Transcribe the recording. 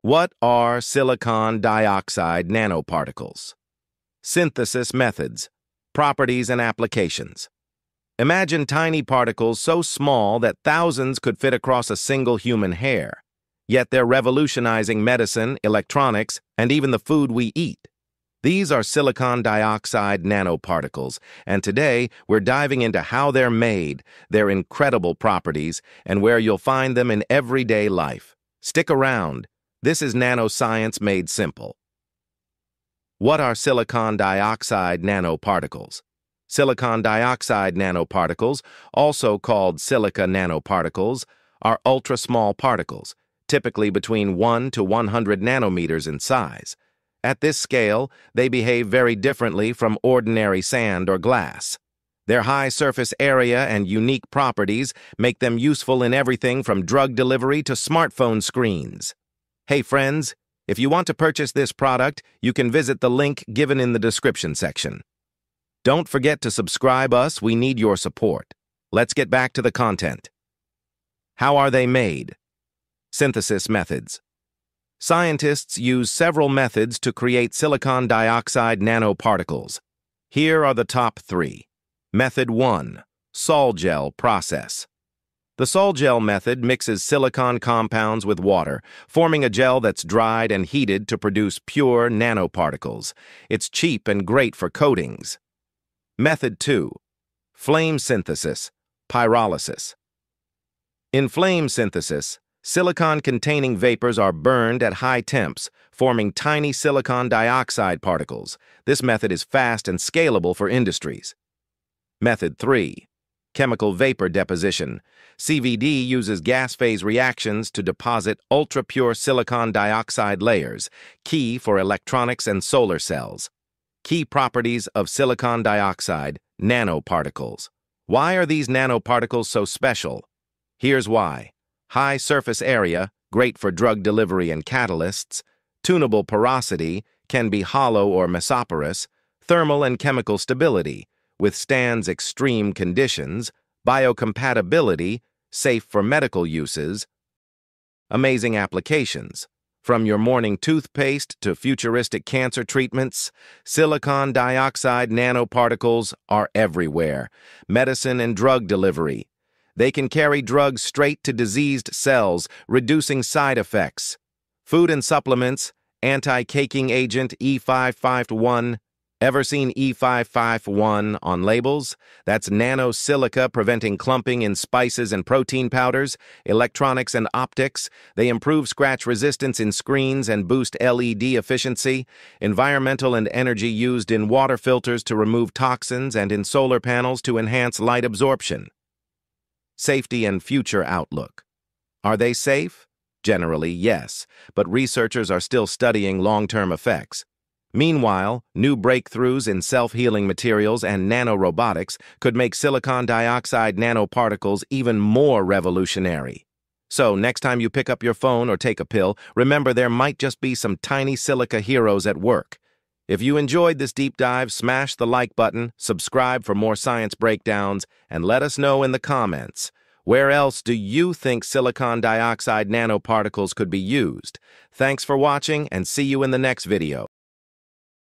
What are silicon dioxide nanoparticles? Synthesis methods, properties and applications. Imagine tiny particles so small that thousands could fit across a single human hair. Yet they're revolutionizing medicine, electronics, and even the food we eat. These are silicon dioxide nanoparticles, and today we're diving into how they're made, their incredible properties, and where you'll find them in everyday life. Stick around. This is nanoscience made simple. What are silicon dioxide nanoparticles? Silicon dioxide nanoparticles, also called silica nanoparticles, are ultra-small particles, typically between 1 to 100 nanometers in size. At this scale, they behave very differently from ordinary sand or glass. Their high surface area and unique properties make them useful in everything from drug delivery to smartphone screens. Hey friends, if you want to purchase this product, you can visit the link given in the description section. Don't forget to subscribe us, we need your support. Let's get back to the content. How are they made? Synthesis methods. Scientists use several methods to create silicon dioxide nanoparticles. Here are the top 3. Method 1. Sol-gel process. The sol-gel method mixes silicon compounds with water, forming a gel that's dried and heated to produce pure nanoparticles. It's cheap and great for coatings. Method 2. Flame synthesis, pyrolysis. In flame synthesis, silicon-containing vapors are burned at high temps, forming tiny silicon dioxide particles. This method is fast and scalable for industries. Method 3. Chemical vapor deposition. CVD uses gas phase reactions to deposit ultra-pure silicon dioxide layers, key for electronics and solar cells. Key properties of silicon dioxide nanoparticles. Why are these nanoparticles so special? Here's why. High surface area, great for drug delivery and catalysts. Tunable porosity, can be hollow or mesoporous. Thermal and chemical stability, withstands extreme conditions. Biocompatibility, safe for medical uses. Amazing applications. From your morning toothpaste to futuristic cancer treatments, silicon dioxide nanoparticles are everywhere. Medicine and drug delivery. They can carry drugs straight to diseased cells, reducing side effects. Food and supplements, anti-caking agent E551. Ever seen E551 on labels? That's nano-silica preventing clumping in spices and protein powders. Electronics and optics. They improve scratch resistance in screens and boost LED efficiency. Environmental and energy used in water filters to remove toxins and in solar panels to enhance light absorption. Safety and future outlook. Are they safe? Generally, yes, but researchers are still studying long-term effects. Meanwhile, new breakthroughs in self-healing materials and nanorobotics could make silicon dioxide nanoparticles even more revolutionary. So, next time you pick up your phone or take a pill, remember there might just be some tiny silica heroes at work. If you enjoyed this deep dive, smash the like button, subscribe for more science breakdowns, and let us know in the comments. Where else do you think silicon dioxide nanoparticles could be used? Thanks for watching, and see you in the next video.